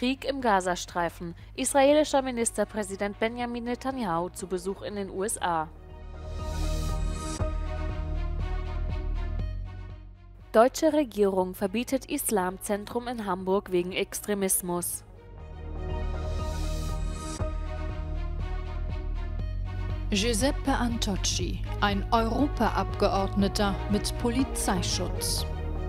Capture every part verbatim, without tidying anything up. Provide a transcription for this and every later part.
Krieg im Gazastreifen. Israelischer Ministerpräsident Benjamin Netanyahu zu Besuch in den U S A. Deutsche Regierung verbietet Islamzentrum in Hamburg wegen Extremismus. Giuseppe Antocci, ein Europaabgeordneter mit Polizeischutz.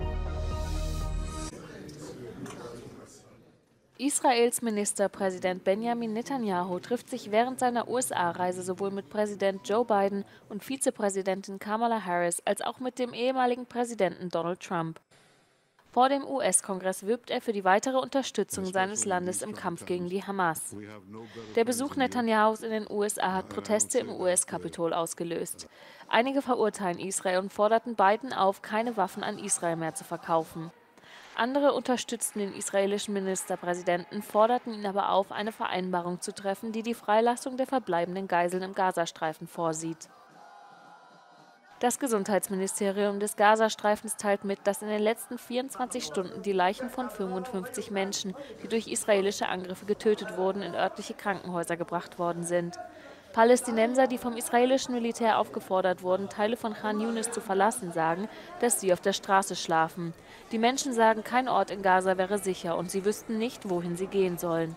Israels Ministerpräsident Benjamin Netanyahu trifft sich während seiner U S A-Reise sowohl mit Präsident Joe Biden und Vizepräsidentin Kamala Harris als auch mit dem ehemaligen Präsidenten Donald Trump. Vor dem U S-Kongress wirbt er für die weitere Unterstützung seines Landes im Kampf gegen die Hamas. Der Besuch Netanyahus in den U S A hat Proteste im U S-Kapitol ausgelöst. Einige verurteilen Israel und forderten Biden auf, keine Waffen an Israel mehr zu verkaufen. Andere unterstützten den israelischen Ministerpräsidenten, forderten ihn aber auf, eine Vereinbarung zu treffen, die die Freilassung der verbleibenden Geiseln im Gazastreifen vorsieht. Das Gesundheitsministerium des Gazastreifens teilt mit, dass in den letzten vierundzwanzig Stunden die Leichen von fünfundfünfzig Menschen, die durch israelische Angriffe getötet wurden, in örtliche Krankenhäuser gebracht worden sind. Palästinenser, die vom israelischen Militär aufgefordert wurden, Teile von Khan Yunis zu verlassen, sagen, dass sie auf der Straße schlafen. Die Menschen sagen, kein Ort in Gaza wäre sicher und sie wüssten nicht, wohin sie gehen sollen.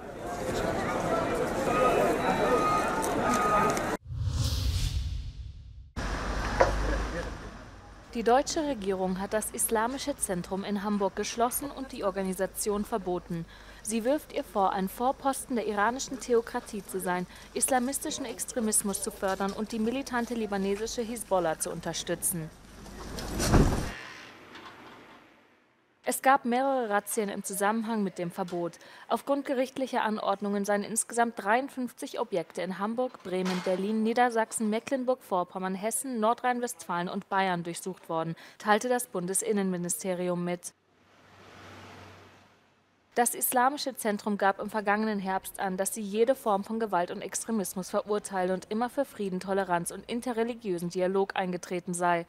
Die deutsche Regierung hat das Islamische Zentrum in Hamburg geschlossen und die Organisation verboten. Sie wirft ihr vor, ein Vorposten der iranischen Theokratie zu sein, islamistischen Extremismus zu fördern und die militante libanesische Hisbollah zu unterstützen. Es gab mehrere Razzien im Zusammenhang mit dem Verbot. Aufgrund gerichtlicher Anordnungen seien insgesamt dreiundfünfzig Objekte in Hamburg, Bremen, Berlin, Niedersachsen, Mecklenburg-Vorpommern, Hessen, Nordrhein-Westfalen und Bayern durchsucht worden, teilte das Bundesinnenministerium mit. Das Islamische Zentrum gab im vergangenen Herbst an, dass sie jede Form von Gewalt und Extremismus verurteile und immer für Frieden, Toleranz und interreligiösen Dialog eingetreten sei.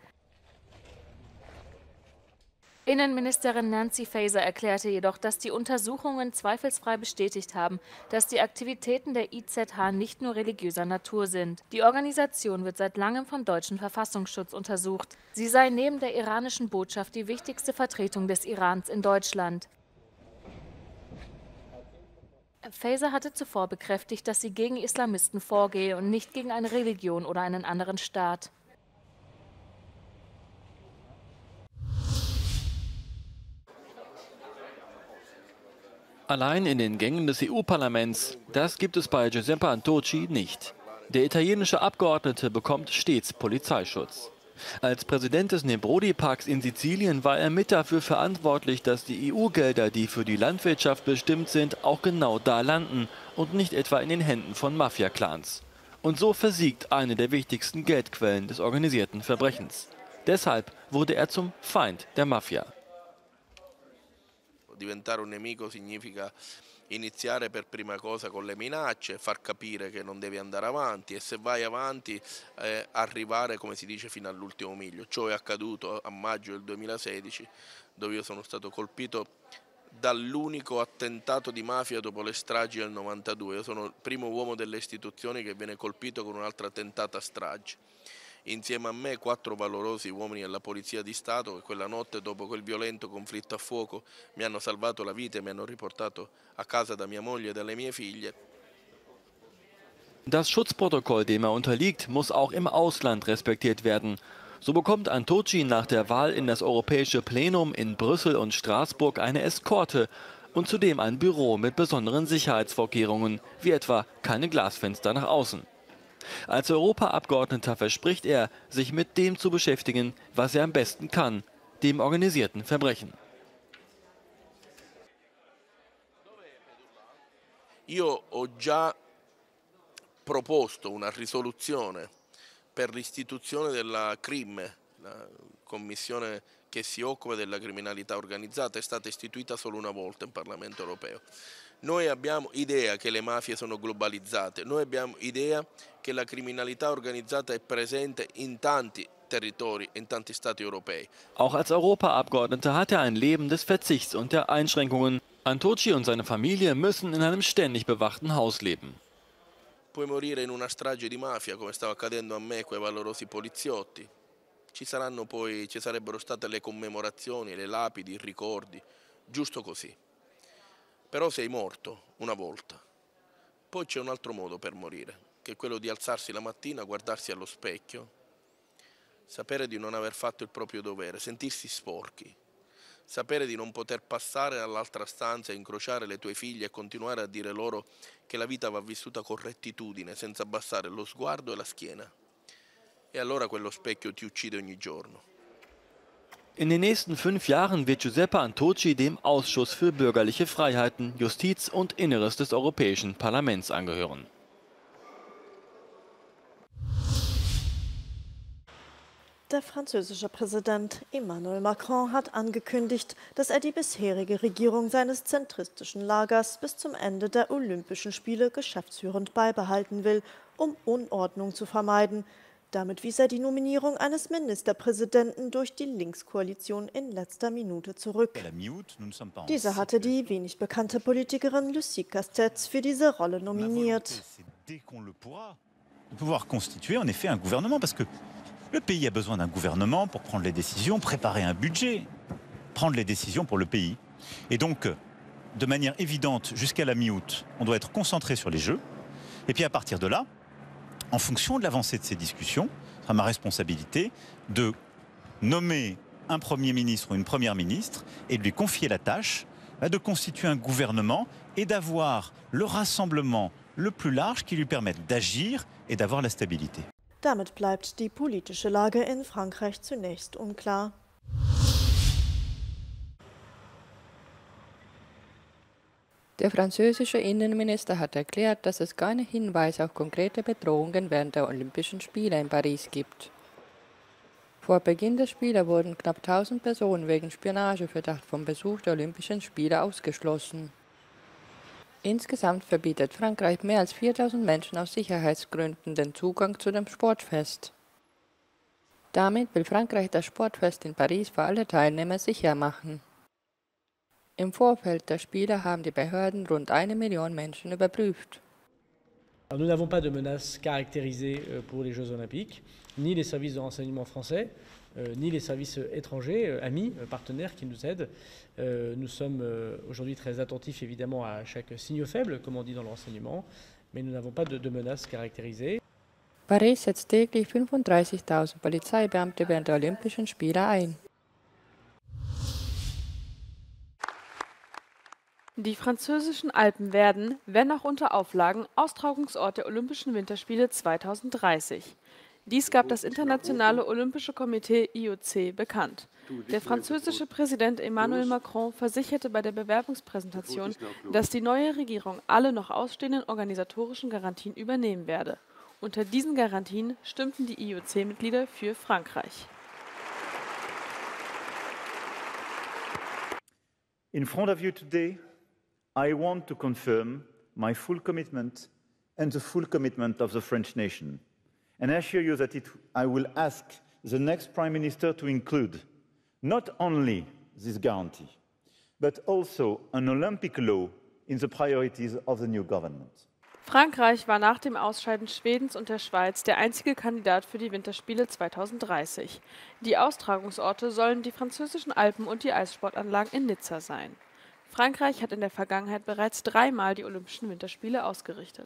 Innenministerin Nancy Faeser erklärte jedoch, dass die Untersuchungen zweifelsfrei bestätigt haben, dass die Aktivitäten der I Z H nicht nur religiöser Natur sind. Die Organisation wird seit langem vom deutschen Verfassungsschutz untersucht. Sie sei neben der iranischen Botschaft die wichtigste Vertretung des Irans in Deutschland. Faeser hatte zuvor bekräftigt, dass sie gegen Islamisten vorgehe und nicht gegen eine Religion oder einen anderen Staat. Allein in den Gängen des E U-Parlaments, das gibt es bei Giuseppe Antocci nicht. Der italienische Abgeordnete bekommt stets Polizeischutz. Als Präsident des Nebrodi-Parks in Sizilien war er mit dafür verantwortlich, dass die E U-Gelder, die für die Landwirtschaft bestimmt sind, auch genau da landen und nicht etwa in den Händen von Mafia-Clans. Und so versiegt eine der wichtigsten Geldquellen des organisierten Verbrechens. Deshalb wurde er zum Feind der Mafia. Diventare un nemico significa iniziare per prima cosa con le minacce, far capire che non devi andare avanti e se vai avanti eh, arrivare, come si dice, fino all'ultimo miglio. Ciò è accaduto a maggio del duemilasedici, dove io sono stato colpito dall'unico attentato di mafia dopo le stragi del novantadue. Io sono il primo uomo delle istituzioni che viene colpito con un'altra tentata strage. Insieme a me quattro valorosi uomini della Polizia di Stato che quella notte, dopo quel violento conflitto a fuoco, mi hanno salvato la vita e mi hanno riportato a casa da mia moglie e dalle mie figlie. Das Schutzprotokoll, dem er unterliegt, muss auch im Ausland respektiert werden. So bekommt Antocci nach der Wahl in das Europäische Plenum in Brüssel und Straßburg eine Eskorte und zudem ein Büro mit besonderen Sicherheitsvorkehrungen, wie etwa keine Glasfenster nach außen. Als Europaabgeordneter verspricht er, sich mit dem zu beschäftigen, was er am besten kann, dem organisierten Verbrechen. Io ho già proposto una risoluzione per l'istituzione della CRIM, la commissione che si occupa della criminalità organizzata, è stata istituita solo una volta in Parlamento europeo. Noi abbiamo idea che le mafie sono globalizzate, noi abbiamo idea che la criminalità organizzata è presente in tanti territori e in tanti Stati europei. Auch als Europaabgeordneter hat er ein Leben des Verzichts und der Einschränkungen. Antoci und seine Familie müssen in einem ständig bewachten Haus leben. Puoi morire in una strage di mafia, come stava accadendo a me e quei valorosi poliziotti. Ci saranno poi, ci sarebbero state le commemorazioni, le lapidi, i ricordi, giusto così. Però sei morto una volta. Poi c'è un altro modo per morire, che è quello di alzarsi la mattina, guardarsi allo specchio, sapere di non aver fatto il proprio dovere, sentirsi sporchi, sapere di non poter passare dall'altra stanza e incrociare le tue figlie e continuare a dire loro che la vita va vissuta con rettitudine, senza abbassare lo sguardo e la schiena. E allora quello specchio ti uccide ogni giorno. In den nächsten fünf Jahren wird Giuseppe Antoci dem Ausschuss für bürgerliche Freiheiten, Justiz und Inneres des Europäischen Parlaments angehören. Der französische Präsident Emmanuel Macron hat angekündigt, dass er die bisherige Regierung seines zentristischen Lagers bis zum Ende der Olympischen Spiele geschäftsführend beibehalten will, um Unordnung zu vermeiden. Damit wies er die Nominierung eines Ministerpräsidenten durch die Linkskoalition in letzter Minute zurück. Diese hatte die wenig bekannte Politikerin Lucie Castex für diese Rolle nominiert. Pouvoir constituer en effet un gouvernement, parce que le pays a besoin d'un gouvernement pour prendre les décisions, préparer un budget, prendre les décisions pour le pays. Et donc, de manière évidente, jusqu'à la mi-août, on doit être concentré sur les Jeux. Et puis à partir de là, en fonction de l'avancée de ces discussions, ce sera ma responsabilité de nommer un Premier ministre ou une Première ministre et de lui confier la tâche de constituer un gouvernement et d'avoir le rassemblement le plus large qui lui permette d'agir et d'avoir la stabilité. Damit bleibt die politische Lage in Frankreich zunächst unklar. Der französische Innenminister hat erklärt, dass es keine Hinweise auf konkrete Bedrohungen während der Olympischen Spiele in Paris gibt. Vor Beginn der Spiele wurden knapp tausend Personen wegen Spionageverdacht vom Besuch der Olympischen Spiele ausgeschlossen. Insgesamt verbietet Frankreich mehr als viertausend Menschen aus Sicherheitsgründen den Zugang zu dem Sportfest. Damit will Frankreich das Sportfest in Paris für alle Teilnehmer sicher machen. Im Vorfeld der Spiele haben die Behörden rund eine Million Menschen überprüft. Nous n'avons pas de menace caractérisée pour les Jeux Olympiques, ni les services de renseignement français, ni les services étrangers, amis, partenaires qui nous aident. Nous sommes aujourd'hui très attentifs évidemment à chaque signe faible, comme on dit dans le renseignement, mais nous n'avons pas de, de menace caractérisée. Paris setzt täglich fünfunddreißigtausend Polizeibeamte während der Olympischen Spiele ein. Die französischen Alpen werden, wenn auch unter Auflagen, Austragungsort der Olympischen Winterspiele zweitausenddreißig. Dies gab das Internationale Olympische Komitee I O C bekannt. Der französische Präsident Emmanuel Macron versicherte bei der Bewerbungspräsentation, dass die neue Regierung alle noch ausstehenden organisatorischen Garantien übernehmen werde. Unter diesen Garantien stimmten die I O C-Mitglieder für Frankreich. In front of you today, I want to confirm my full commitment and the full commitment of the French nation. And I assure you that it, I will ask the next Prime Minister to include not only this guarantee, but also an Olympic law in the priorities of the new government. Frankreich war nach dem Ausscheiden Schwedens und der Schweiz der einzige Kandidat für die Winterspiele zweitausenddreißig. Die Austragungsorte sollen die französischen Alpen und die Eissportanlagen in Nizza sein. Frankreich hat in der Vergangenheit bereits dreimal die Olympischen Winterspiele ausgerichtet.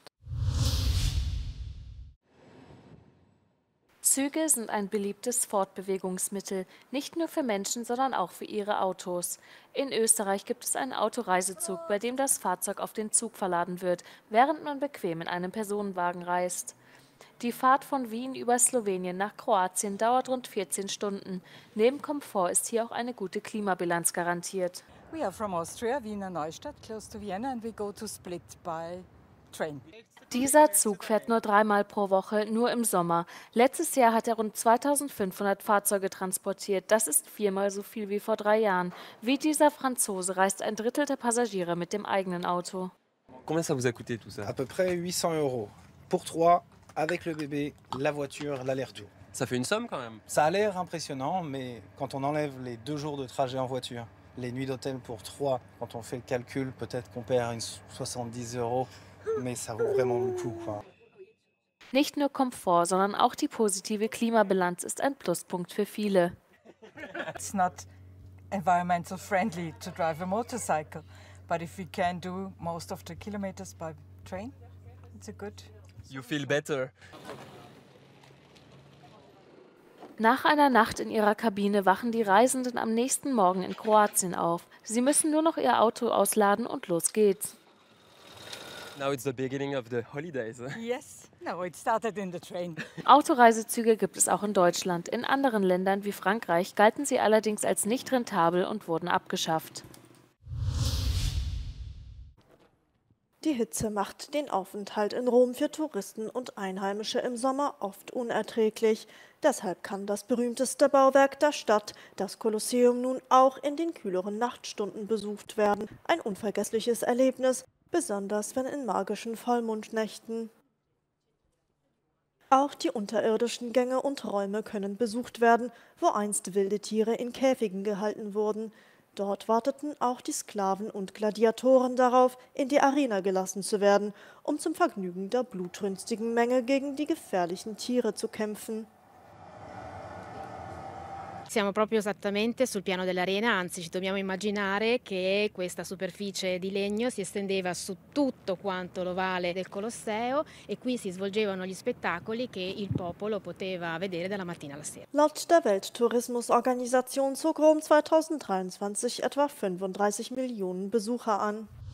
Züge sind ein beliebtes Fortbewegungsmittel, nicht nur für Menschen, sondern auch für ihre Autos. In Österreich gibt es einen Autoreisezug, bei dem das Fahrzeug auf den Zug verladen wird, während man bequem in einem Personenwagen reist. Die Fahrt von Wien über Slowenien nach Kroatien dauert rund vierzehn Stunden. Neben Komfort ist hier auch eine gute Klimabilanz garantiert. We are from Austria, Wiener Neustadt, close to Vienna, and we go to Split by train. Dieser Zug fährt nur dreimal pro Woche, nur im Sommer. Letztes Jahr hat er rund zweitausendfünfhundert Fahrzeuge transportiert. Das ist viermal so viel wie vor drei Jahren. Wie dieser Franzose reist ein Drittel der Passagiere mit dem eigenen Auto. Combien ça vous a coûté tout ça? À peu près huit cents euros pour trois, avec le bébé, la voiture, l'aller-retour. Ça fait une somme quand même. Ça a l'air impressionnant, mais quand on enlève les deux jours de trajet en voiture, les nuits d'hôtel pour trois, quand on fait le calcul, peut-être qu'on perd une soixante-dix euros, mais ça vaut vraiment le coup, quoi. Nicht nur Komfort, sondern auch die positive Klimabilanz ist ein Pluspunkt für viele. It's not environmental friendly to drive a motorcycle, but if we can do most of the kilometers by train, it's a good. You feel better. Nach einer Nacht in ihrer Kabine wachen die Reisenden am nächsten Morgen in Kroatien auf. Sie müssen nur noch ihr Auto ausladen und los geht's. Now it's the beginning of the holidays. Yes, no, it started in the train. Autoreisezüge gibt es auch in Deutschland. In anderen Ländern wie Frankreich galten sie allerdings als nicht rentabel und wurden abgeschafft. Die Hitze macht den Aufenthalt in Rom für Touristen und Einheimische im Sommer oft unerträglich. Deshalb kann das berühmteste Bauwerk der Stadt, das Kolosseum, nun auch in den kühleren Nachtstunden besucht werden. Ein unvergessliches Erlebnis, besonders wenn in magischen Vollmondnächten. Auch die unterirdischen Gänge und Räume können besucht werden, wo einst wilde Tiere in Käfigen gehalten wurden. Dort warteten auch die Sklaven und Gladiatoren darauf, in die Arena gelassen zu werden, um zum Vergnügen der blutrünstigen Menge gegen die gefährlichen Tiere zu kämpfen. Siamo proprio esattamente sul piano dell'arena, anzi ci dobbiamo immaginare che questa superficie di legno si estendeva su tutto quanto l'ovale del Colosseo e qui si svolgevano gli spettacoli che il popolo poteva vedere dalla mattina alla sera. Laut der Welttourismusorganisation zog Rom zweitausenddreiundzwanzig etwa fünfunddreißig Millionen Besucher an.